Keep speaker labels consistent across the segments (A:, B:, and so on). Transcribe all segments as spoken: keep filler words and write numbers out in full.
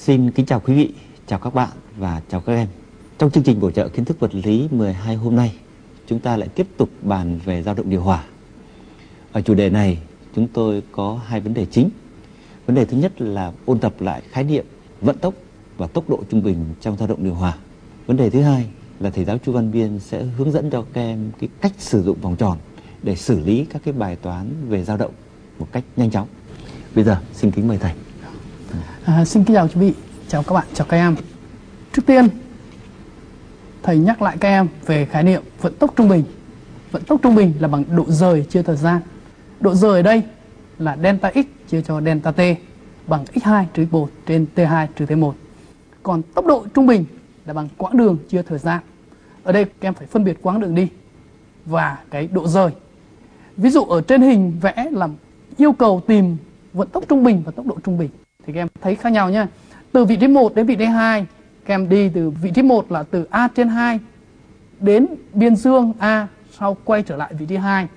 A: Xin kính chào quý vị, chào các bạn và chào các em. Trong chương trình bổ trợ kiến thức vật lý mười hai hôm nay, chúng ta lại tiếp tục bàn về dao động điều hòa. Ở chủ đề này, chúng tôi có hai vấn đề chính. Vấn đề thứ nhất là ôn tập lại khái niệm vận tốc và tốc độ trung bình trong dao động điều hòa. Vấn đề thứ hai là thầy giáo Chu Văn Biên sẽ hướng dẫn cho các em cái cách sử dụng vòng tròn để xử lý các cái bài toán về dao động một cách nhanh chóng. Bây giờ xin kính mời thầy.
B: À, xin kính chào quý vị, chào các bạn, chào các em. Trước tiên, thầy nhắc lại các em về khái niệm vận tốc trung bình. Vận tốc trung bình là bằng độ rời chia thời gian. Độ rời ở đây là delta x chia cho delta t bằng x hai trừ x một trên t hai trừ t một. Còn tốc độ trung bình là bằng quãng đường chia thời gian. Ở đây các em phải phân biệt quãng đường đi và cái độ rời. Ví dụ ở trên hình vẽ là yêu cầu tìm vận tốc trung bình và tốc độ trung bình. Thì các em thấy khác nhau nhé. Từ vị trí một đến vị trí hai, các em đi từ vị trí một là từ A trên hai đến biên dương A, sau quay trở lại vị trí hai.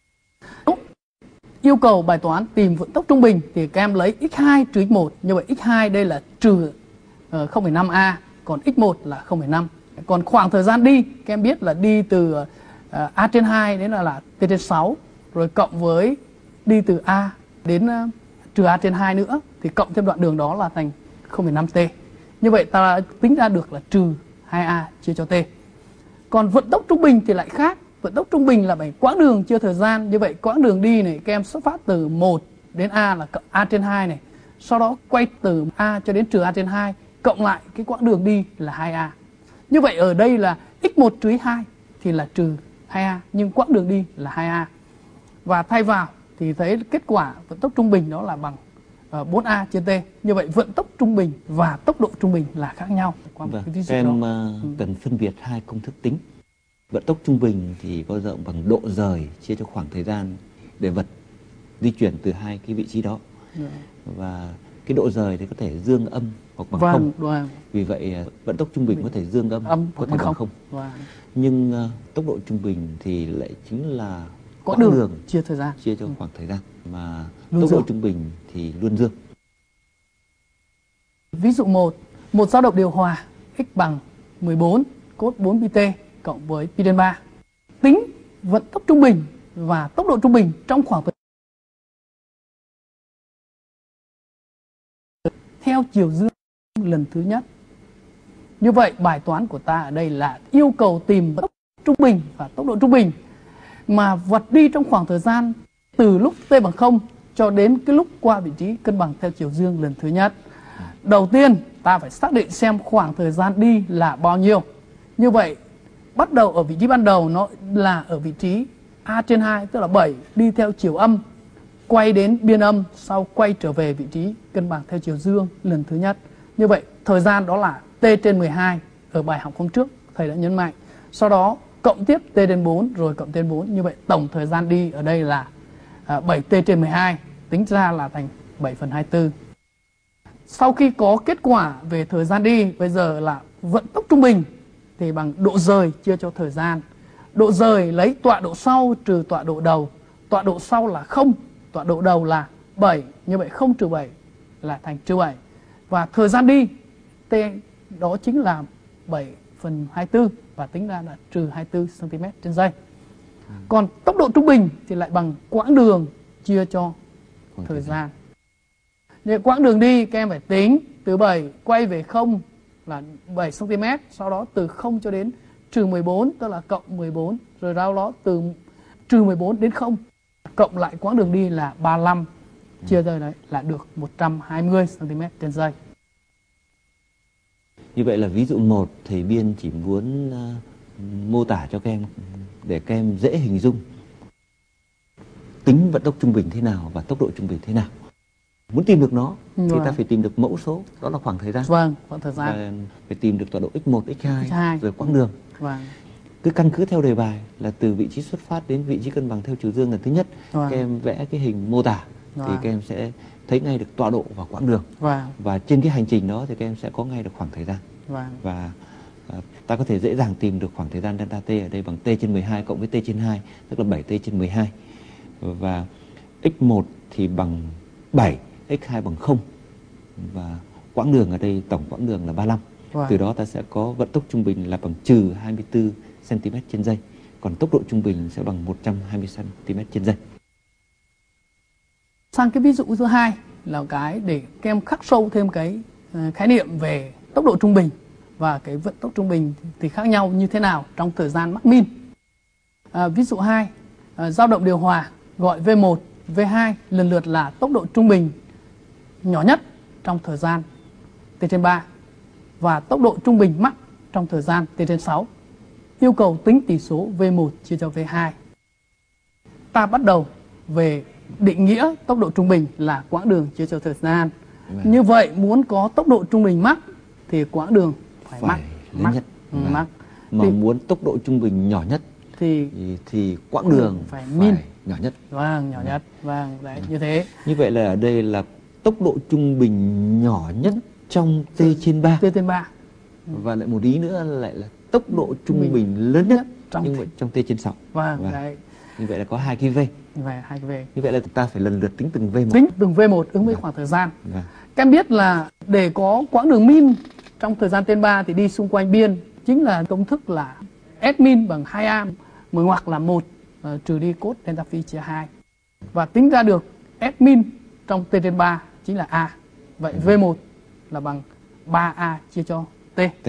B: Yêu cầu bài toán tìm vận tốc trung bình thì các em lấy x hai trừ x một. Như vậy x hai đây là trừ không phẩy năm a, còn x một là không phẩy năm. Còn khoảng thời gian đi, các em biết là đi từ uh, A trên hai đến là, là T trên sáu, rồi cộng với đi từ A đến uh, trừ A trên hai nữa, thì cộng thêm đoạn đường đó là thành không phẩy năm t. Như vậy ta tính ra được là trừ hai a chia cho t. Còn vận tốc trung bình thì lại khác. Vận tốc trung bình là bằng quãng đường chia thời gian. Như vậy quãng đường đi này, các em xuất phát từ một đến A là cộng A trên hai này. Sau đó quay từ A cho đến trừ A trên hai, cộng lại cái quãng đường đi là hai a. Như vậy ở đây là x một trừ x hai thì là trừ hai a, nhưng quãng đường đi là hai a. Và thay vào thì thấy kết quả vận tốc trung bình đó là bằng uh, bốn a trên t. Như vậy vận tốc trung bình và tốc độ trung bình là khác nhau.
A: Vâng, em uh, ừ. cần phân biệt hai công thức tính. Vận tốc trung bình thì có rộng bằng độ rời chia cho khoảng thời gian để vật di chuyển từ hai cái vị trí đó. Được. Và cái độ rời thì có thể dương âm hoặc bằng vâng, không. Vâng. Vì vậy vận tốc trung bình có thể dương âm, âm có thể bằng không. không. Vâng. Nhưng uh, tốc độ trung bình thì lại chính là quãng đường, đường
B: chia thời gian,
A: chia cho khoảng thời gian, mà luôn tốc dương. Độ trung bình thì luôn dương.
B: Ví dụ một, một dao động điều hòa x bằng mười bốn cos bốn pi t cộng với pi trên ba. Tính vận tốc trung bình và tốc độ trung bình trong khoảng thời theo chiều dương lần thứ nhất. Như vậy bài toán của ta ở đây là yêu cầu tìm vận tốc trung bình và tốc độ trung bình mà vật đi trong khoảng thời gian từ lúc t bằng không cho đến cái lúc qua vị trí cân bằng theo chiều dương lần thứ nhất. Đầu tiên ta phải xác định xem khoảng thời gian đi là bao nhiêu. Như vậy bắt đầu ở vị trí ban đầu nó là ở vị trí A trên hai, tức là bảy, đi theo chiều âm, quay đến biên âm, sau quay trở về vị trí cân bằng theo chiều dương lần thứ nhất. Như vậy thời gian đó là t trên mười hai, ở bài học hôm trước thầy đã nhấn mạnh. Sau đó cộng tiếp t trên bốn rồi cộng t trên bốn. Như vậy tổng thời gian đi ở đây là à, bảy t trên mười hai, tính ra là thành bảy phần hai mươi tư. Sau khi có kết quả về thời gian đi, bây giờ là vận tốc trung bình thì bằng độ rời chia cho thời gian. Độ rời lấy tọa độ sau trừ tọa độ đầu. Tọa độ sau là không, tọa độ đầu là bảy. Như vậy không trừ bảy là thành trừ bảy. Và thời gian đi t đó chính là bảy phần hai mươi tư, và tính ra là trừ hai mươi tư xăng ti mét trên giây. Còn tốc độ trung bình thì lại bằng quãng đường chia cho thời gian. Như quãng đường đi các em phải tính từ bảy quay về không là bảy xăng ti mét, sau đó từ không cho đến trừ mười bốn, tức là cộng mười bốn, rồi sau đó từ trừ mười bốn đến không, cộng lại quãng đường đi là ba mươi lăm, chia ra đấy là được một trăm hai mươi xăng ti mét trên giây.
A: Như vậy là ví dụ một, thầy Biên chỉ muốn uh, mô tả cho các em để các em dễ hình dung tính vận tốc trung bình thế nào và tốc độ trung bình thế nào. Muốn tìm được nó thì vâng. ta phải tìm được mẫu số, đó là khoảng thời gian.
B: Vâng, khoảng thời gian.
A: Và phải tìm được tọa độ x một, x hai,
B: x hai.
A: rồi quãng đường.
B: Vâng.
A: Cứ căn cứ theo đề bài là từ vị trí xuất phát đến vị trí cân bằng theo chiều dương lần thứ nhất. Vâng. Các em vẽ cái hình mô tả vâng. thì các em sẽ thấy ngay được tọa độ và quãng đường. Vâng. Và trên cái hành trình đó thì các em sẽ có ngay được khoảng thời gian. Vâng. Và à, ta có thể dễ dàng tìm được khoảng thời gian delta t ở đây bằng t trên mười hai cộng với t trên hai, tức là bảy t trên mười hai. Và x một thì bằng bảy, x hai bằng không, và quãng đường ở đây, tổng quãng đường là ba mươi lăm.
B: Wow.
A: Từ đó ta sẽ có vận tốc trung bình là bằng trừ hai mươi tư xăng-ti-mét trên giây. Còn tốc độ trung bình sẽ bằng một trăm hai mươi xăng-ti-mét trên giây.
B: Sang cái ví dụ thứ hai là cái để các em khắc sâu thêm cái khái niệm về tốc độ trung bình và cái vận tốc trung bình thì khác nhau như thế nào trong thời gian mắc min. À, ví dụ hai, à, dao động điều hòa gọi V một, V hai lần lượt là tốc độ trung bình nhỏ nhất trong thời gian T trên ba và tốc độ trung bình mắc trong thời gian T trên sáu. Yêu cầu tính tỷ số V một chia cho V hai. Ta bắt đầu về định nghĩa tốc độ trung bình là quãng đường chia cho thời gian.
A: Vâng.
B: Như vậy muốn có tốc độ trung bình mắc thì quãng đường phải,
A: phải
B: mắc
A: lớn
B: mắc,
A: nhất.
B: ừ,
A: Vâng.
B: mắc.
A: Mà
B: Thì-
A: muốn tốc độ trung bình nhỏ nhất
B: thì
A: thì, thì quãng đường
B: phải
A: phải,
B: min.
A: nhỏ nhất.
B: vâng nhỏ nhất vâng đấy như thế.
A: Như vậy là ở đây là tốc độ trung bình nhỏ nhất trong T trên ba.
B: T trên ba
A: Và lại một ý nữa lại là tốc độ trung
B: Trung bình
A: bình lớn nhất
B: trong
A: nhưng mà trong T trên sáu.
B: vâng
A: Vâng.
B: đấy
A: Như vậy là có hai cái V.
B: về hai cái về
A: Như vậy là ta phải lần lượt tính từng V một.
B: tính từng V một ứng với
A: Vâng.
B: khoảng thời gian.
A: Vâng.
B: Các em biết là để có quãng đường min trong thời gian T trên ba thì đi xung quanh biên chính là công thức là S min bằng hai A mở ngoặc là một uh, trừ đi cos delta phi chia hai. Và tính ra được S min trong T trên ba chính là A. Vậy V một là bằng ba A chia cho T.
A: T.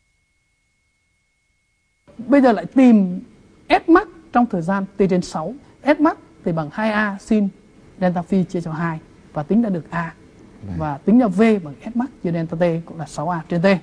B: Bây giờ lại tìm S max trong thời gian T trên sáu. S max thì bằng hai A sin delta phi chia cho hai và tính ra được A.
A: Vâng.
B: Và tính ra V bằng S max chia delta T cũng là sáu A trên T.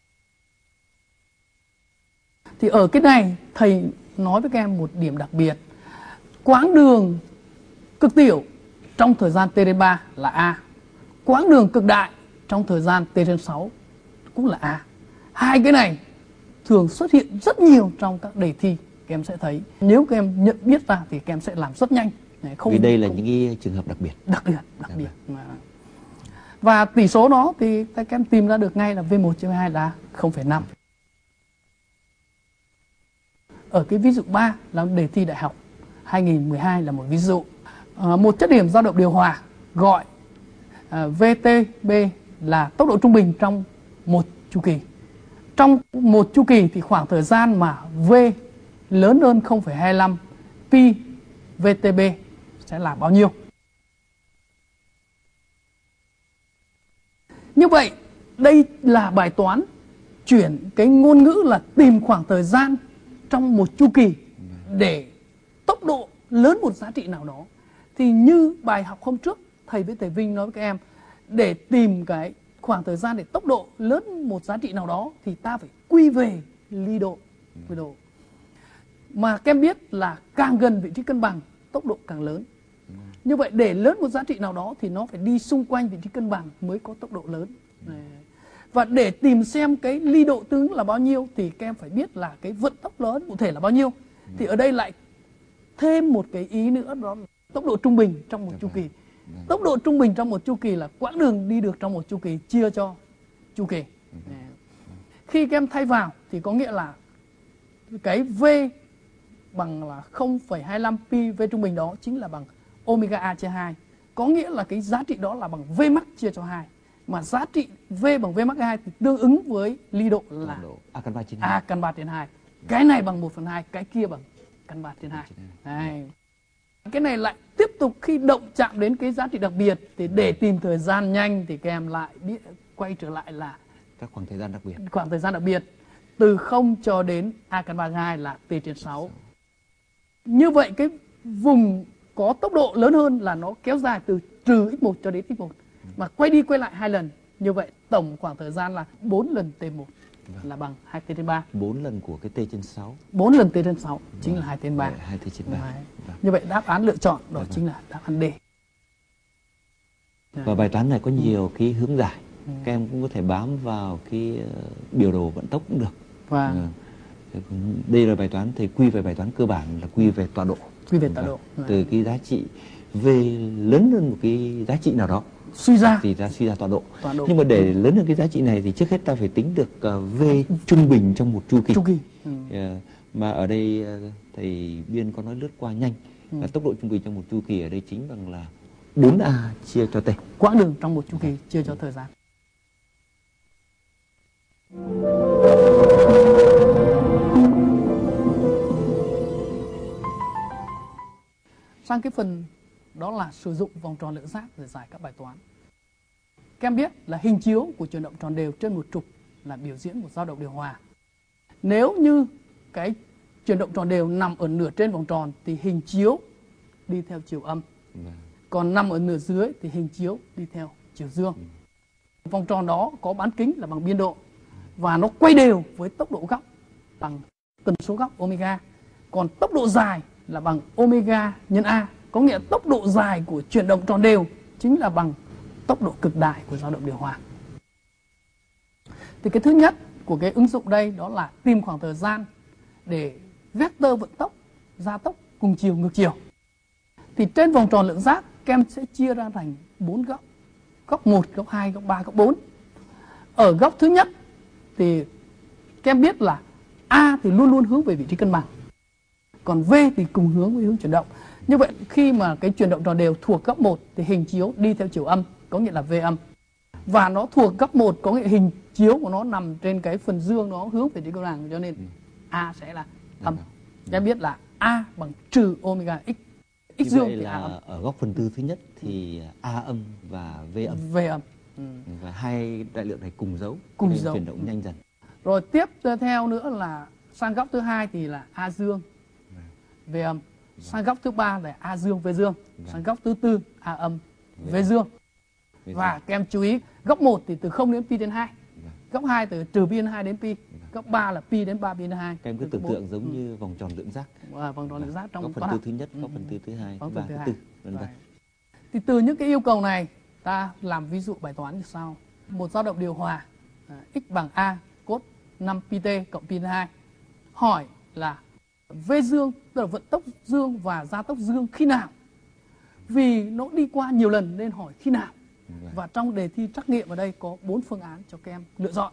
B: Thì ở cái này thầy nói với các em một điểm đặc biệt. Quãng đường cực tiểu trong thời gian T trên ba là A. Quãng đường cực đại trong thời gian T trên sáu cũng là A. Hai cái này thường xuất hiện rất nhiều trong các đề thi. Các em sẽ thấy nếu các em nhận biết ra thì các em sẽ làm rất nhanh. Không,
A: Vì đây là
B: không,
A: những cái trường hợp đặc biệt.
B: đặc biệt đặc
A: Dạ
B: biệt mà. Và tỷ số đó thì các em tìm ra được ngay là V một chia V hai là không phẩy năm. Ở cái ví dụ ba là đề thi đại học hai nghìn mười hai là một ví dụ. À, một chất điểm dao động điều hòa gọi à, vê tê bê là tốc độ trung bình trong một chu kỳ. Trong một chu kỳ thì khoảng thời gian mà V lớn hơn không phẩy hai lăm pi vê tê bê sẽ là bao nhiêu? Như vậy, đây là bài toán chuyển cái ngôn ngữ là tìm khoảng thời gian trong một chu kỳ để tốc độ lớn một giá trị nào đó. Thì như bài học hôm trước, thầy với thầy Vinh nói với các em, để tìm cái khoảng thời gian để tốc độ lớn một giá trị nào đó thì ta phải quy về ly độ. Quy độ. Mà các em biết là càng gần vị trí cân bằng, tốc độ càng lớn. Như vậy để lớn một giá trị nào đó thì nó phải đi xung quanh vị trí cân bằng mới có tốc độ lớn. Và để tìm xem cái ly độ tương ứng là bao nhiêu thì các em phải biết là cái vận tốc lớn cụ thể là bao nhiêu. Thì ở đây lại thêm một cái ý nữa, đó là tốc độ trung bình trong một chu kỳ. Tốc độ trung bình trong một chu kỳ là quãng đường đi được trong một chu kỳ chia cho chu kỳ. Khi các em thay vào thì có nghĩa là cái V bằng là không phẩy hai lăm pi V trung bình đó chính là bằng omega A chia hai. Có nghĩa là cái giá trị đó là bằng V max chia cho hai. Mà giá trị V bằng V max hai thì tương ứng với ly độ là
A: A căn ba trên hai.
B: A căn ba trên hai. Cái này bằng một phần hai, cái kia bằng căn ba trên hai. Đây. Cái này lại tiếp tục khi động chạm đến cái giá trị đặc biệt thì để tìm thời gian nhanh thì các em lại biết quay trở lại là
A: Các khoảng thời gian đặc biệt.
B: khoảng thời gian đặc biệt từ không cho đến A căn ba trên hai là T trên sáu. Như vậy cái vùng có tốc độ lớn hơn là nó kéo dài từ trừ x một cho đến x một. Mà quay đi quay lại hai lần. Như vậy tổng khoảng thời gian là bốn lần T một là bằng hai T trên ba.
A: bốn lần của cái T trên sáu.
B: bốn lần T trên sáu chính là hai T trên ba.
A: hai T trên ba.
B: Vâng. Như vậy đáp án lựa chọn đó vâng. chính là đáp án D.
A: Và bài toán này có nhiều cái hướng giải. Ừ. Các em cũng có thể bám vào cái biểu đồ vận tốc cũng được.
B: Vâng.
A: Ừ. Đây là bài toán thầy quy về bài toán cơ bản là quy về tọa độ.
B: Quy về tọa độ.
A: Vâng. Từ cái giá trị V lớn hơn một cái giá trị nào đó
B: suy ra
A: thì ta suy ra tọa độ.
B: tọa độ.
A: Nhưng mà để lớn hơn cái giá trị này thì trước hết ta phải tính được V trung bình trong một chu kỳ.
B: Chu kỳ. Ừ.
A: Uh, mà ở đây uh, thầy Biên có nói lướt qua nhanh ừ. là tốc độ trung bình trong một chu kỳ ở đây chính bằng là bốn A chia cho T.
B: Quãng đường trong một chu kỳ chia cho thời gian. sang cái phần đó là sử dụng vòng tròn lượng giác để giải các bài toán. Các em biết là hình chiếu của chuyển động tròn đều trên một trục là biểu diễn một dao động điều hòa. Nếu như cái chuyển động tròn đều nằm ở nửa trên vòng tròn thì hình chiếu đi theo chiều âm. Còn nằm ở nửa dưới thì hình chiếu đi theo chiều dương. Vòng tròn đó có bán kính là bằng biên độ và nó quay đều với tốc độ góc bằng tần số góc omega. Còn tốc độ dài là bằng omega nhân A, có nghĩa là tốc độ dài của chuyển động tròn đều chính là bằng tốc độ cực đại của dao động điều hòa. Thì cái thứ nhất của cái ứng dụng đây đó là tìm khoảng thời gian để vectơ vận tốc, gia tốc cùng chiều ngược chiều. Thì trên vòng tròn lượng giác các em sẽ chia ra thành bốn góc. Góc một, góc hai, góc ba, góc bốn. Ở góc thứ nhất thì các em biết là A thì luôn luôn hướng về vị trí cân bằng. Còn V thì cùng hướng với hướng chuyển động. Như vậy khi mà cái chuyển động tròn đều thuộc góc một thì hình chiếu đi theo chiều âm, có nghĩa là V âm. Và nó thuộc góc một có nghĩa hình chiếu của nó nằm trên cái phần dương, nó hướng về vị trí cân bằng, cho nên A sẽ là âm. Các em biết là A bằng trừ omega x. X
A: Như
B: dương
A: vậy
B: thì
A: là
B: A âm.
A: ở góc phần tư thứ nhất thì A âm và V âm.
B: V âm. Ừ.
A: Và hai đại lượng này cùng dấu,
B: Cùng
A: nên
B: dấu.
A: chuyển động nhanh dần.
B: Rồi tiếp theo nữa là sang góc thứ hai thì là A dương, V âm. Sang góc thứ ba là A dương, V dương. Sang góc thứ tư A âm, V dương. Và các em chú ý, góc một thì từ không đến pi đến hai. Góc hai từ trừ pi đến hai đến pi. Góc ba là pi đến ba pi đến hai.
A: Các em cứ tưởng tượng giống như vòng tròn lượng giác.
B: À, vòng tròn lượng giác trong
A: góc phần
B: toán
A: tư
B: học.
A: thứ nhất, góc phần tư thứ hai,
B: Góc
A: ba
B: phần thứ
A: thứ
B: hai.
A: tư, vân vân.
B: Thì từ những cái yêu cầu này ta làm ví dụ bài toán như sau. Một dao động điều hòa à, x bằng A cos năm pi t cộng pi đến hai. Hỏi là V dương, tức là vận tốc dương và gia tốc dương khi nào? Vì nó đi qua nhiều lần nên hỏi khi nào. Và trong đề thi trắc nghiệm ở đây có bốn phương án cho các em lựa chọn.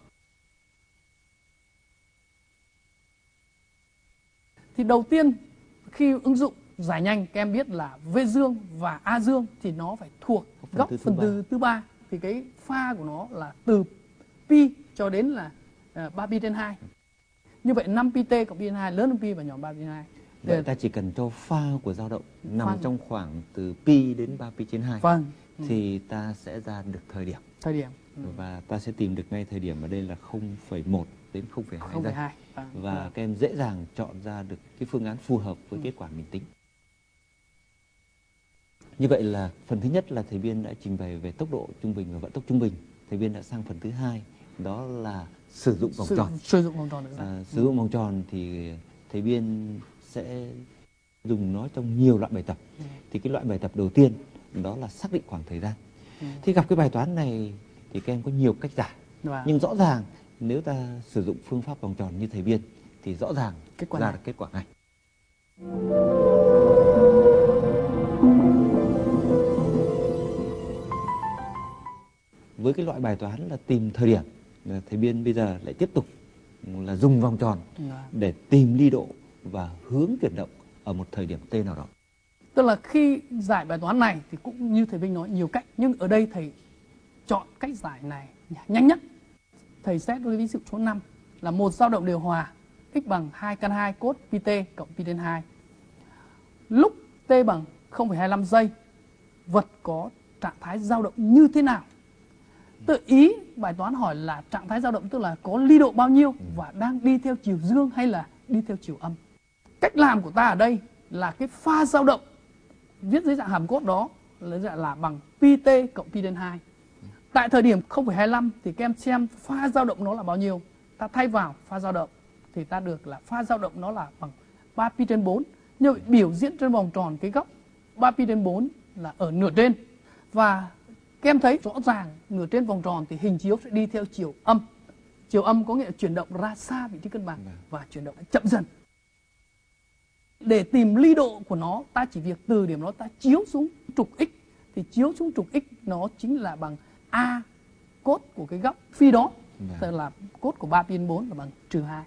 B: Thì đầu tiên khi ứng dụng giải nhanh các em biết là V dương và A dương thì nó phải thuộc góc phần tư thứ ba. Thì cái pha của nó là từ pi cho đến là uh, ba pi trên hai. Như vậy năm pi t cộng pi trên hai lớn hơn pi và nhỏ ba pi trên hai.
A: Vậy ta chỉ cần cho pha của dao động nằm pha trong khoảng từ pi đến ba pi trên hai.
B: Vâng.
A: Thì ta sẽ ra được thời điểm.
B: Thời điểm.
A: Ừ. Và ta sẽ tìm được ngay thời điểm ở đây là không phẩy một đến không phẩy hai giây.
B: Vâng.
A: Và
B: vâng.
A: các em dễ dàng chọn ra được cái phương án phù hợp với ừ. kết quả mình tính. Như vậy là phần thứ nhất là thầy Biên đã trình bày về tốc độ trung bình và vận tốc trung bình. Thầy Biên đã sang phần thứ hai, đó là sử dụng vòng
B: sử,
A: tròn.
B: Sử dụng vòng tròn.
A: À, sử dụng vòng tròn thì thầy Biên sẽ dùng nó trong nhiều loại bài tập. Ừ. Thì cái loại bài tập đầu tiên đó là xác định khoảng thời gian. Ừ. Thì gặp cái bài toán này thì các em có nhiều cách giải. Wow. Nhưng rõ ràng nếu ta sử dụng phương pháp vòng tròn như thầy Biên thì rõ ràng
B: kết quả
A: ra
B: này.
A: được kết quả này. Với cái loại bài toán là tìm thời điểm, thầy Biên bây giờ lại tiếp tục là dùng vòng tròn để tìm ly độ và hướng chuyển động ở một thời điểm t nào đó.
B: Tức là khi giải bài toán này thì cũng như thầy Vinh nói nhiều cách, nhưng ở đây thầy chọn cách giải này nhanh nhất. Thầy xét với ví dụ số năm là một dao động điều hòa x bằng hai căn hai cos pi t cộng pi đến hai. Lúc t bằng không phẩy hai lăm giây, vật có trạng thái dao động như thế nào? Tự ý bài toán hỏi là trạng thái dao động tức là có ly độ bao nhiêu và đang đi theo chiều dương hay là đi theo chiều âm. Cách làm của ta ở đây là cái pha dao động viết dưới dạng hàm cos đó là, là bằng pi t cộng pi đến hai. Tại thời điểm không phẩy hai lăm thì các em xem pha dao động nó là bao nhiêu. Ta thay vào pha dao động thì ta được là pha dao động nó là bằng ba pi trên bốn. Như vậy biểu diễn trên vòng tròn cái góc ba pi trên bốn là ở nửa trên. Và các em thấy rõ ràng nửa trên vòng tròn thì hình chiếu sẽ đi theo chiều âm. Chiều âm có nghĩa là chuyển động ra xa vị trí cân bằng và chuyển động chậm dần. Để tìm ly độ của nó, ta chỉ việc từ điểm đó ta chiếu xuống trục x. Thì chiếu xuống trục x nó chính là bằng A cos của cái góc phi đó. Tức là cos của ba pi trên bốn là bằng trừ hai.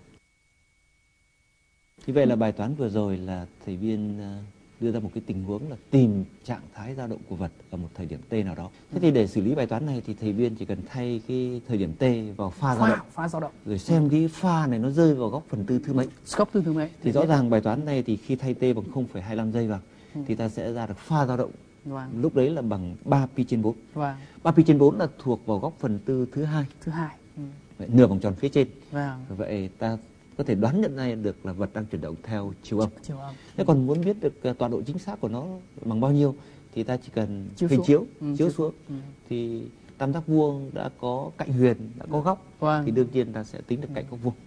A: Như vậy là bài toán vừa rồi là thầy Biên đưa ra một cái tình huống là tìm trạng thái dao động của vật ở một thời điểm t nào đó. Thế thì để xử lý bài toán này thì thầy Biên chỉ cần thay cái thời điểm t vào pha dao động,
B: pha dao động,
A: rồi xem cái pha này nó rơi vào góc phần tư thứ mấy.
B: Góc tư thứ mấy.
A: Thì rõ ràng bài toán này thì khi thay t bằng không phẩy hai lăm giây vào
B: Ừ.
A: thì ta sẽ ra được pha dao động.
B: Vâng.
A: Lúc đấy là bằng ba pi trên bốn.
B: Vâng.
A: ba pi trên bốn là thuộc vào góc phần tư thứ hai.
B: Thứ hai. Ừ.
A: Vậy, nửa vòng tròn phía trên.
B: Vâng.
A: Vậy ta có thể đoán nhận ra được là vật đang chuyển động theo chiều âm.
B: Chiều âm.
A: Thế còn muốn biết được tọa độ chính xác của nó bằng bao nhiêu thì ta chỉ cần
B: Chiếu
A: hình
B: xuống.
A: chiếu,
B: Ừ,
A: chiếu
B: chiếu
A: xuống.
B: Ừ.
A: Thì tam giác vuông đã có cạnh huyền, đã có góc.
B: Vâng.
A: Thì đương nhiên ta sẽ tính được cạnh góc vuông.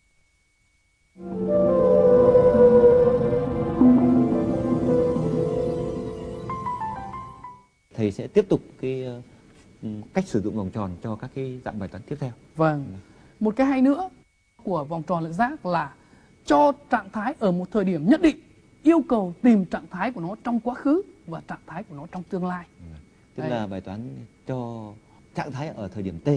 A: Thầy sẽ tiếp tục cái uh, cách sử dụng vòng tròn cho các cái dạng bài toán tiếp theo.
B: Vâng. Một cái hay nữa của vòng tròn lược giác là cho trạng thái ở một thời điểm nhất định, yêu cầu tìm trạng thái của nó trong quá khứ và trạng thái của nó trong tương lai.
A: Tức
B: Đây.
A: là bài toán cho trạng thái ở thời điểm T,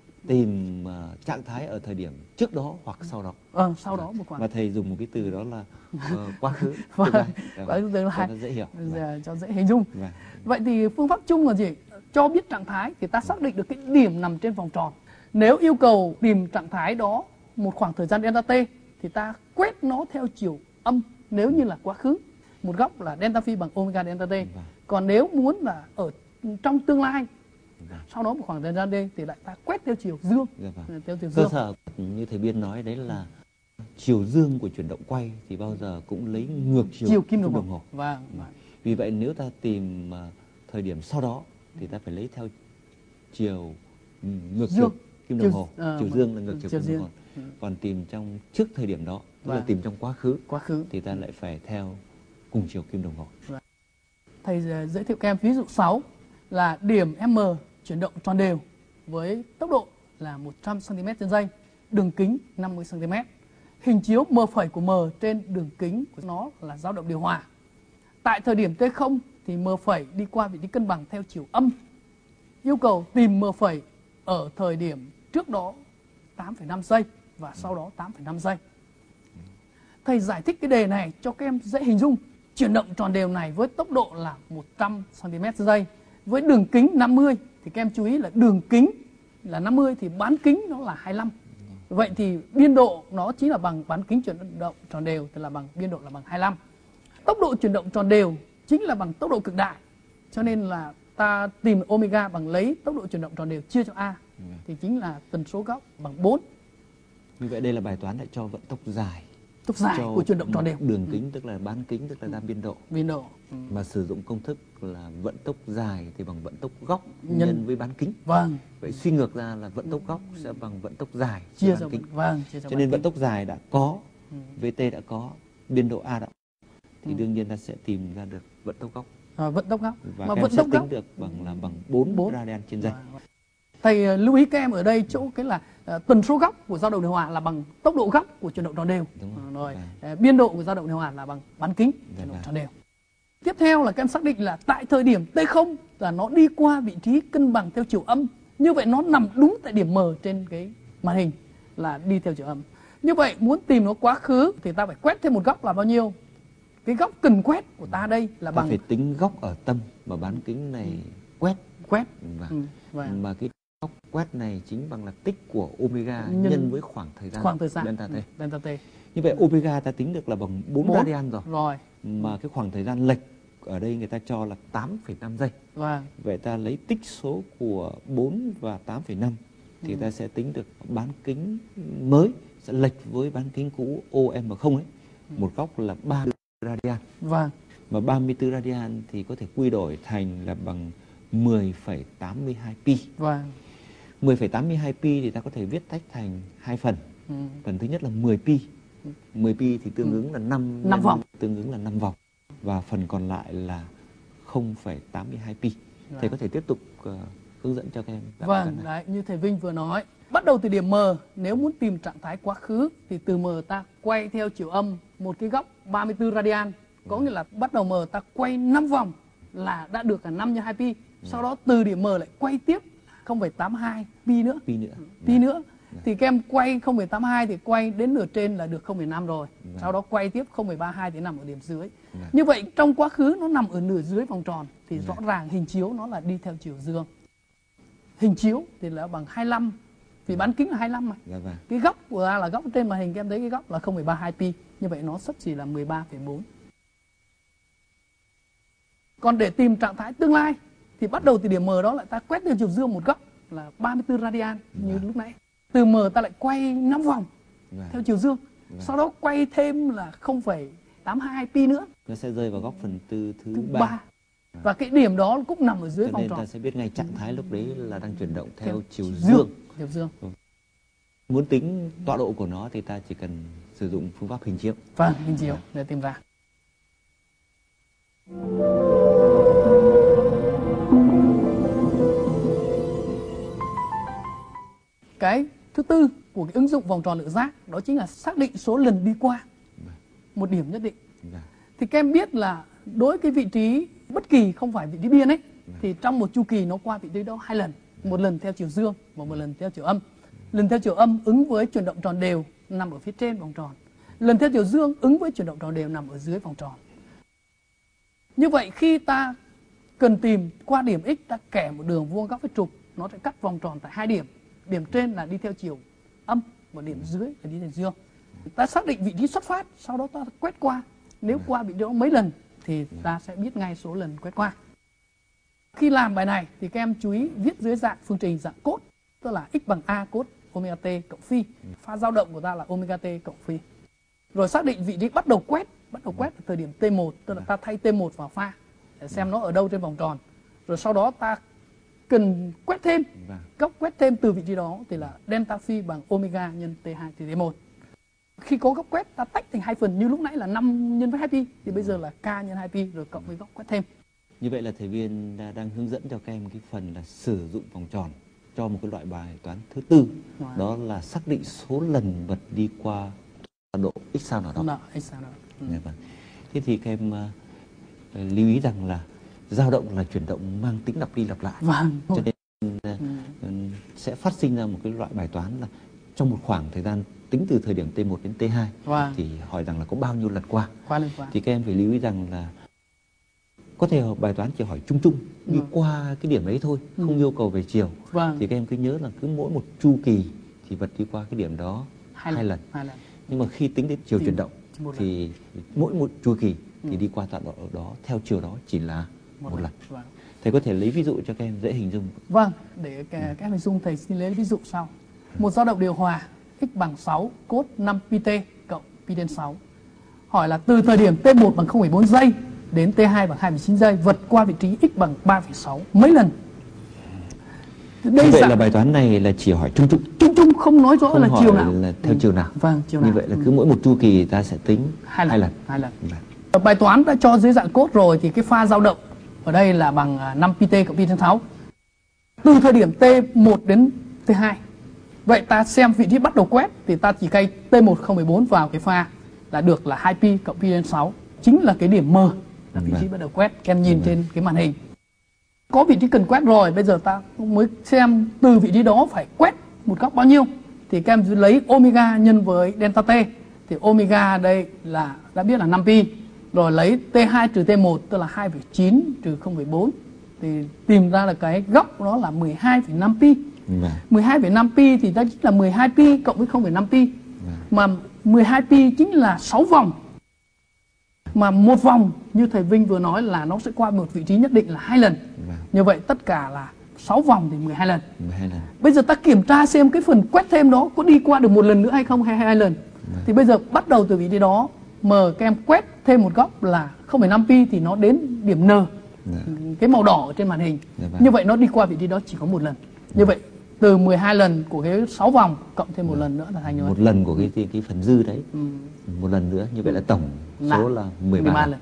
A: tìm uh, trạng thái ở thời điểm trước đó hoặc sau đó.
B: Ờ, sau đó một khoảng.
A: Và thầy dùng một cái từ đó là uh, quá khứ,
B: Vâng,
A: tương lai.
B: quá khứ tương lai.
A: Cho nó dễ hiểu.
B: Giờ cho dễ hình dung.
A: Vâng.
B: Vậy thì phương pháp chung là gì? Cho biết trạng thái thì ta xác định được cái điểm nằm trên vòng tròn. Nếu yêu cầu tìm trạng thái đó một khoảng thời gian delta t thì ta quét nó theo chiều âm nếu như là quá khứ. Một góc là delta phi bằng omega delta t.
A: Vâng.
B: Còn nếu muốn là ở trong tương lai,
A: Vâng.
B: sau đó một khoảng thời gian d thì lại ta quét theo chiều dương.
A: Dạ vâng.
B: Theo chiều
A: Cơ
B: dương.
A: sở như thầy Biên nói đấy là chiều dương của chuyển động quay thì bao giờ cũng lấy ngược chiều,
B: Chiều kim đồng
A: đồng
B: hồ.
A: hồ.
B: Vâng.
A: Ừ. Vì vậy nếu ta tìm uh, thời điểm sau đó thì ta phải lấy theo chiều um, ngược
B: Dương.
A: chiều kim đồng
B: Chiều-
A: hồ.
B: ờ,
A: Chiều dương là ngược chiều
B: chiều
A: kim đồng hồ.
B: dương. Ừ.
A: Còn tìm trong trước thời điểm đó, tức là
B: Vâng.
A: tìm trong quá khứ
B: Quá khứ.
A: thì ta lại phải theo cùng chiều kim đồng hồ.
B: Thầy giới thiệu các em ví dụ sáu là điểm M chuyển động tròn đều với tốc độ là một trăm xăng ti mét trên giây, đường kính năm mươi xăng ti mét. Hình chiếu M phẩy của M trên đường kính của nó là dao động điều hòa. Tại thời điểm T không thì M phẩy đi qua vị trí cân bằng theo chiều âm. Yêu cầu tìm M phẩy ở thời điểm trước đó tám phẩy năm giây và sau đó tám phẩy năm giây. Thầy giải thích cái đề này cho các em dễ hình dung. Chuyển động tròn đều này với tốc độ là một trăm xăng ti mét trên giây với đường kính năm mươi thì các em chú ý là đường kính là năm mươi thì bán kính nó là hai mươi lăm. Vậy thì biên độ nó chính là bằng bán kính chuyển động tròn đều, tức là bằng biên độ là bằng hai mươi lăm. Tốc độ chuyển động tròn đều chính là bằng tốc độ cực đại. Cho nên là ta tìm omega bằng lấy tốc độ chuyển động tròn đều chia cho a thì chính là tần số góc bằng bốn.
A: Như vậy đây là bài toán lại cho vận tốc dài.
B: Tốc dài
A: Cho
B: của chuyển động tròn đều.
A: đường kính tức là bán kính tức là ra biên độ.
B: Biên độ. Ừ.
A: Mà sử dụng công thức là vận tốc dài thì bằng vận tốc góc
B: Nhân-
A: nhân, với bán kính.
B: Vâng.
A: Vậy suy ngược ra là vận tốc góc sẽ bằng vận tốc dài
B: Chia
A: bán
B: cho
A: kính.
B: vâng, chia cho
A: Cho
B: bán
A: nên vận
B: kính.
A: tốc dài đã có,
B: Ừ.
A: vt đã có, biên độ a đã có. Thì
B: Ừ.
A: đương nhiên ta sẽ tìm ra được vận tốc góc.
B: À, vận tốc góc.
A: Và
B: Mà
A: các em
B: vận
A: sẽ
B: tốc
A: tính
B: góc
A: được bằng là bằng bốn
B: Bốn.
A: radian trên giây.
B: Vâng. Thầy ờ, lưu ý các em ở đây chỗ cái là ờ, tần số góc của dao động điều hòa là bằng tốc độ góc của chuyển động tròn đều.
A: Đúng rồi.
B: Ờ, rồi.
A: Vâng.
B: Ờ, biên độ của dao động điều hòa là bằng bán kính
A: Dạ
B: chuyển động
A: vâng.
B: tròn đều. Tiếp theo là các em xác định là tại thời điểm T không là nó đi qua vị trí cân bằng theo chiều âm. Như vậy nó nằm đúng tại điểm M trên cái màn hình là đi theo chiều âm. Như vậy muốn tìm nó quá khứ thì ta phải quét thêm một góc là bao nhiêu? Cái góc cần quét của ta đây là
A: Ta
B: bằng
A: phải tính góc ở tâm mà bán kính này quét.
B: quét.
A: Và,
B: Ừ, vâng.
A: mà cái góc quét này chính bằng là tích của omega
B: Nhân-
A: nhân, với khoảng thời gian,
B: Khoảng thời gian
A: delta t.
B: ừ, delta t.
A: Như vậy omega ta tính được là bằng bốn
B: Bốn.
A: radian rồi.
B: Rồi.
A: Mà cái khoảng thời gian lệch ở đây người ta cho là tám phẩy năm giây.
B: Vâng.
A: Vậy ta lấy tích số của bốn và tám phẩy năm thì
B: Ừ.
A: ta sẽ tính được bán kính mới sẽ lệch với bán kính cũ O M không ấy. Một góc là ba mươi tư radian.
B: Vâng.
A: Mà ba mươi tư radian thì có thể quy đổi thành là bằng mười phẩy tám mươi hai pi.
B: Vâng.
A: mười phẩy tám mươi hai pi thì ta có thể viết tách thành hai phần.
B: Ừ.
A: Phần thứ nhất là mười pi. mười pi thì tương ứng là năm
B: Năm vòng.
A: tương ứng là năm vòng. Và phần còn lại là không phẩy tám mươi hai pi.
B: Vâng.
A: Thầy có thể tiếp tục uh, hướng dẫn cho các em. tạo
B: Vâng,
A: cái này.
B: đấy, như thầy Vinh vừa nói. Bắt đầu từ điểm M, nếu muốn tìm trạng thái quá khứ thì từ M ta quay theo chiều âm một cái góc ba mươi tư radian. Có nghĩa là bắt đầu M ta quay năm vòng là đã được cả năm nhân hai pi. Sau đó từ điểm M lại quay tiếp không phẩy tám mươi hai pi nữa.
A: Pi nữa.
B: Pi
A: Vâng.
B: nữa. Thì các em quay không phẩy tám mươi hai thì quay đến nửa trên là được không phẩy năm rồi.
A: Vâng.
B: Sau đó quay tiếp không phẩy ba mươi hai thì nằm ở điểm dưới.
A: Vâng.
B: Như vậy trong quá khứ nó nằm ở nửa dưới vòng tròn thì
A: Vâng.
B: rõ ràng hình chiếu nó là đi theo chiều dương. Hình chiếu thì là bằng hai mươi lăm vì bán kính là hai mươi lăm mà.
A: Dạ vâng.
B: Cái góc của ta là góc trên màn hình, các em thấy cái góc là không phẩy ba mươi hai pi. Như vậy nó xấp xỉ là mười ba phẩy bốn. Còn để tìm trạng thái tương lai thì bắt đầu từ điểm M đó lại ta quét theo chiều dương một góc là ba mươi tư radian như lúc nãy. Từ M ta lại quay năm vòng theo chiều dương. Sau đó quay thêm là không phẩy tám hai pi nữa.
A: Nó sẽ rơi vào góc phần tư thứ, thứ ba. ba.
B: Và cái điểm đó cũng nằm ở dưới vòng tròn.
A: Cho nên ta sẽ biết ngay trạng thái lúc đấy là đang chuyển động theo, theo chiều dương.
B: dương. Chiều dương.
A: Muốn tính tọa độ của nó thì ta chỉ cần sử dụng phương pháp hình chiếu.
B: Vâng, hình chiếu để tìm ra. Cái thứ tư của cái ứng dụng vòng tròn lựa giác đó chính là xác định số lần đi qua một điểm nhất định. Thì các em biết là đối cái vị trí bất kỳ không phải vị trí biên ấy thì trong một chu kỳ nó qua vị trí đó hai lần, một lần theo chiều dương và một lần theo chiều âm. Lần theo chiều âm ứng với chuyển động tròn đều nằm ở phía trên vòng tròn. Lần theo chiều dương ứng với chuyển động tròn đều nằm ở dưới vòng tròn. Như vậy khi ta cần tìm qua điểm x, ta kẻ một đường vuông góc với trục, nó sẽ cắt vòng tròn tại hai điểm. Điểm trên là đi theo chiều âm và điểm dưới là đi theo dương. Ta xác định vị trí xuất phát, sau đó ta quét qua. Nếu qua vị trí đó mấy lần thì ta sẽ biết ngay số lần quét qua. Khi làm bài này thì các em chú ý viết dưới dạng phương trình dạng cốt, tức là x bằng a cốt omega t cộng phi. Pha dao động của ta là omega t cộng phi. Rồi xác định vị trí bắt đầu quét, bắt đầu quét ở thời điểm t một, tức là ta thay t một vào pha để xem nó ở đâu trên vòng tròn. Rồi sau đó ta cần quét thêm, góc quét thêm từ vị trí đó thì là delta phi bằng omega nhân t hai trừ t một. Khi có góc quét ta tách thành hai phần, như lúc nãy là năm nhân với hai pi thì bây giờ là k nhân hai pi rồi cộng với góc quét thêm.
A: Như vậy là thầy Viên đang hướng dẫn cho các em cái phần là sử dụng vòng tròn cho một cái loại bài toán thứ tư, wow. Đó là xác định số lần vật đi qua tọa độ x sao nào đó.
B: Đó, x sao đó. Ừ.
A: Dạ, vâng. Thế thì các em uh, lưu ý rằng là dao động là chuyển động mang tính lặp đi lặp lại.
B: Vâng.
A: Cho nên uh, ừ. sẽ phát sinh ra một cái loại bài toán là trong một khoảng thời gian tính từ thời điểm t một đến t hai, wow. Thì hỏi rằng là có bao nhiêu lần qua.
B: Qua lần qua.
A: Thì các em phải lưu ý rằng là có thể bài toán chỉ hỏi chung chung đi ừ. qua cái điểm ấy thôi, không ừ. yêu cầu về chiều. Vâng. Thì các em cứ nhớ là cứ mỗi một chu kỳ thì vật đi qua cái điểm đó hai, hai lần. Hai lần. Nhưng mà khi tính đến chiều thì chuyển động thì lần. mỗi một chu kỳ ừ. thì đi qua tọa độ đó theo chiều đó chỉ là một, một lần. Vâng. Thầy có thể lấy ví dụ cho các em dễ hình dung.
B: Vâng, để các em hình dung thầy xin lấy ví dụ sau. Một dao động điều hòa x bằng sáu cos năm pi t cộng pi trên sáu. Hỏi là từ thời điểm t một bằng không phẩy bốn giây đến t hai bằng hai phẩy chín giây vượt qua vị trí x bằng ba phẩy sáu mấy lần.
A: Đây vậy là bài toán này là chỉ hỏi chung chung.
B: Chung chung không nói rõ
A: không
B: là chiều nào.
A: Là theo ừ. chiều nào.
B: Vâng, chiều nào.
A: Như vậy là cứ mỗi một chu kỳ ta sẽ tính hai lần. Hai lần.
B: Hai lần. Vâng. Bài toán đã cho dưới dạng cốt rồi thì cái pha dao động ở đây là bằng năm pi t cộng pi trên sáu. Từ thời điểm t một đến t hai. Vậy ta xem vị trí bắt đầu quét thì ta chỉ cay t một không phẩy bốn vào cái pha là được là hai pi cộng pi trên sáu. Chính là cái điểm M là vị trí bắt đầu quét. Các em nhìn vâng. trên cái màn hình. Có vị trí cần quét rồi, bây giờ ta mới xem từ vị trí đó phải quét một góc bao nhiêu. Thì các em lấy omega nhân với delta t. Thì omega đây là đã biết là năm pi. Rồi lấy t hai trừ t một tức là hai phẩy chín trừ không phẩy bốn. Thì tìm ra là cái góc đó là mười hai phẩy năm pi. Vâng. mười hai phẩy năm pi thì ta chính là mười hai pi cộng với không phẩy năm pi. Vâng. Mà mười hai pi chính là sáu vòng. Mà một vòng như thầy Vinh vừa nói là nó sẽ qua một vị trí nhất định là hai lần. Vâng. Như vậy tất cả là sáu vòng thì mười hai lần. mười hai lần. Bây giờ ta kiểm tra xem cái phần quét thêm đó có đi qua được một lần nữa hay không hay hai lần. Vâng. Thì bây giờ bắt đầu từ vị trí đó mờ các em quét thêm một góc là không phẩy năm pi thì nó đến điểm N. Vâng. Cái màu đỏ ở trên màn hình. Vâng. Như vậy nó đi qua vị trí đó chỉ có một lần. Vâng. Như vậy từ mười hai lần của cái sáu vòng cộng thêm một vâng. lần nữa là thành
A: một lần của cái, cái cái phần dư đấy. Ừ. Một lần nữa như vậy là tổng là số là mười ba, mười ba lần.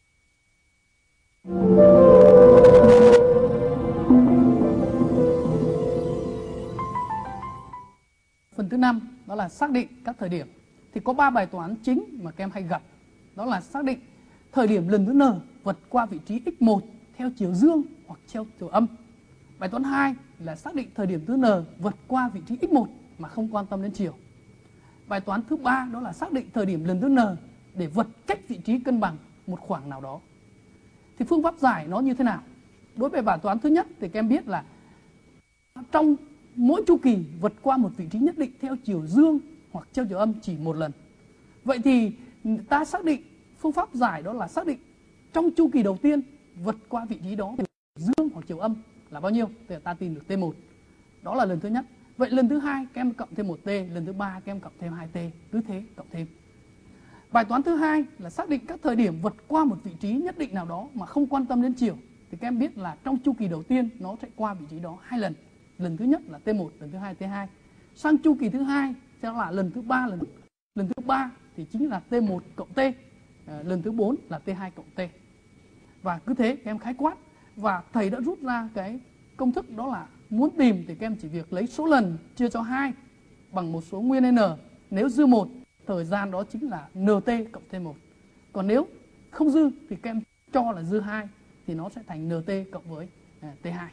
A: Phần thứ năm đó là xác định các thời điểm. Thì có ba bài toán chính mà các em hay gặp. Đó là xác định thời điểm lần thứ N vượt qua vị trí x một theo chiều dương hoặc theo chiều âm. Bài toán hai là xác định thời điểm thứ N vượt qua vị trí x một mà không quan tâm đến chiều. Bài toán thứ ba đó là xác định thời điểm lần thứ N để vượt cách vị trí cân bằng một khoảng nào đó. Thì phương pháp giải nó như thế nào? Đối với bài toán thứ nhất thì các em biết là trong mỗi chu kỳ vượt qua một vị trí nhất định theo chiều dương hoặc theo chiều âm chỉ một lần. Vậy thì ta xác định phương pháp giải đó là xác định trong chu kỳ đầu tiên
B: vượt qua vị trí đó dương hoặc chiều âm là bao nhiêu thì ta tìm được T một. Đó là lần thứ nhất. Vậy lần thứ hai các em cộng thêm một T, lần thứ ba các em cộng thêm hai T, cứ thế cộng thêm. Bài toán thứ hai là xác định các thời điểm vượt qua một vị trí nhất định nào đó mà không quan tâm đến chiều. Thì các em biết là trong chu kỳ đầu tiên nó sẽ qua vị trí đó hai lần. Lần thứ nhất là T một, lần thứ hai T hai. Sang chu kỳ thứ hai sẽ là lần thứ ba, lần lần thứ ba thì chính là T một cộng T, à, lần thứ bốn là T hai cộng T. Và cứ thế các em khái quát, và thầy đã rút ra cái công thức đó là muốn tìm thì các em chỉ việc lấy số lần chia cho hai bằng một số nguyên n. Nếu dư một, thời gian đó chính là nt cộng T một. Còn nếu không dư thì các em cho là dư hai thì nó sẽ thành nt cộng với à, T hai.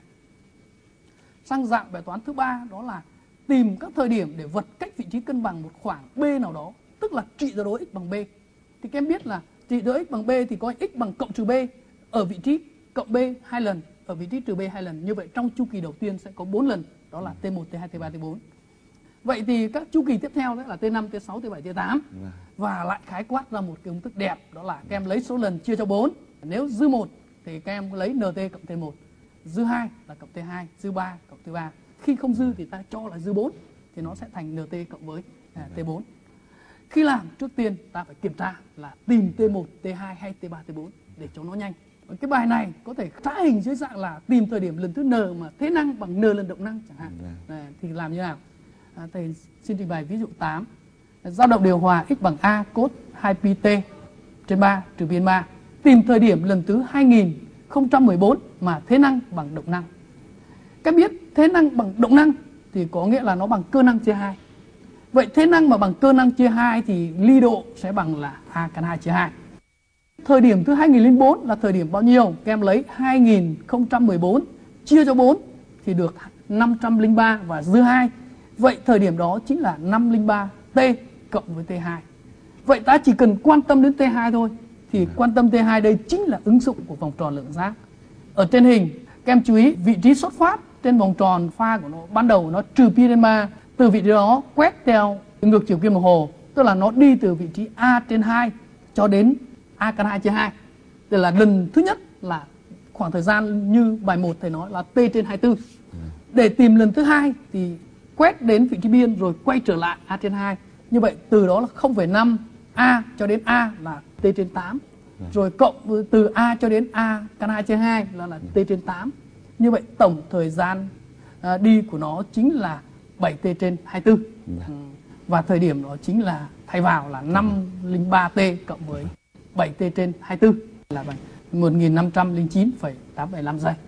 B: Sang dạng bài toán thứ ba đó là tìm các thời điểm để vượt cách vị trí cân bằng một khoảng B nào đó, tức là trị tuyệt đối x bằng B. Thì các em biết là trị tuyệt đối x bằng B thì có x bằng cộng trừ B ở vị trí cộng B hai lần, ở vị trí trừ B hai lần. Như vậy trong chu kỳ đầu tiên sẽ có bốn lần, đó là T một, T hai, T ba, T bốn. Vậy thì các chu kỳ tiếp theo đó là T năm, T sáu, T bảy, T tám. Và lại khái quát ra một cái công thức đẹp, đó là các em lấy số lần chia cho bốn. Nếu dư một thì các em lấy nt cộng T một, dư hai là cộng T hai, dư ba cộng T ba. Khi không dư thì ta cho là dư bốn thì nó sẽ thành nt cộng với à, T bốn. Khi làm trước tiên ta phải kiểm tra là tìm T một, T hai hay T ba, T bốn để cho nó nhanh. Cái bài này có thể tả hình dưới dạng là tìm thời điểm lần thứ n mà thế năng bằng n lần động năng chẳng hạn. À, thì làm như nào? À, thầy xin trình bày ví dụ tám. Dao động điều hòa x bằng a cos hai pi t trên ba trừ pi ba. Tìm thời điểm lần thứ hai nghìn không trăm mười bốn mà thế năng bằng động năng. Các biết thế năng bằng động năng thì có nghĩa là nó bằng cơ năng chia hai. Vậy thế năng mà bằng cơ năng chia hai thì ly độ sẽ bằng là a căn hai chia hai. Thời điểm thứ hai nghìn không trăm lẻ bốn là thời điểm bao nhiêu? Các em lấy hai nghìn không trăm mười bốn chia cho bốn thì được năm trăm lẻ ba và dư hai. Vậy thời điểm đó chính là năm trăm lẻ ba T cộng với T hai. Vậy ta chỉ cần quan tâm đến T hai thôi. Thì quan tâm T hai đây chính là ứng dụng của vòng tròn lượng giác. Ở trên hình, các em chú ý vị trí xuất phát trên vòng tròn pha của nó ban đầu nó trừ pi trên ba. Từ vị trí đó quét theo ngược chiều kim đồng hồ, tức là nó đi từ vị trí A trên hai cho đến A căn hai chia hai. Tức là lần thứ nhất là khoảng thời gian như bài một thầy nói là T trên hai mươi tư. Để tìm lần thứ hai thì quét đến vị trí biên rồi quay trở lại A trên hai. Như vậy từ đó là không phẩy năm A cho đến A là T trên tám. Rồi cộng từ A cho đến A căn hai chia hai là, là T trên tám. Như vậy tổng thời gian à, đi của nó chính là bảy T trên hai mươi tư. Ừ. Và thời điểm đó chính là thay vào là năm trăm lẻ ba T cộng với bảy T trên hai mươi tư là một nghìn năm trăm lẻ chín phẩy tám bảy năm giây.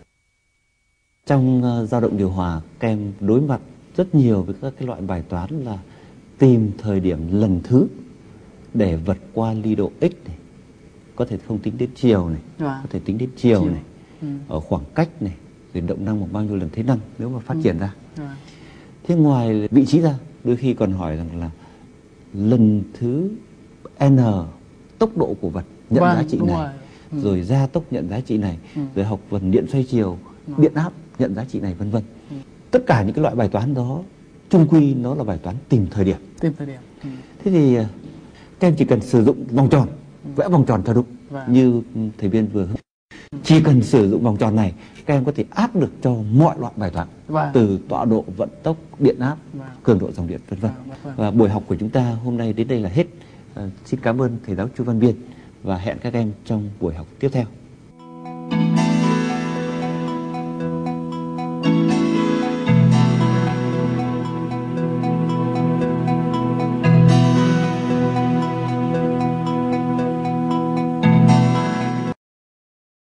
A: Trong uh, dao động điều hòa, các em đối mặt rất nhiều với các cái loại bài toán là tìm thời điểm lần thứ để vượt qua ly độ x này. Có thể không tính đến chiều này, à. có thể tính đến chiều, chiều. này, ừ. ở khoảng cách này, rồi động năng bằng bao nhiêu lần thế năng nếu mà phát ừ. triển ra. À. Thế ngoài vị trí ra, đôi khi còn hỏi rằng là lần thứ n tốc độ của vật nhận vâng, giá trị này, rồi. Ừ. rồi gia tốc nhận giá trị này, ừ. rồi học phần điện xoay chiều, ừ. điện áp nhận giá trị này, vân vân. Ừ. Tất cả những cái loại bài toán đó chung quy nó là bài toán tìm thời điểm.
B: Tìm thời điểm. Ừ.
A: Thế thì các em chỉ cần sử dụng vòng tròn, ừ. vẽ vòng tròn cho đúng, vâng. như thầy Viên vừa hướng. Ừ. Chỉ cần sử dụng vòng tròn này, các em có thể áp được cho mọi loại bài toán, vâng. từ tọa độ, vận tốc, điện áp, vâng. cường độ dòng điện, vân vân. Vâng, vâng. Và buổi học của chúng ta hôm nay đến đây là hết. À, xin cảm ơn thầy giáo Chu Văn Viên và hẹn các em trong buổi học tiếp theo.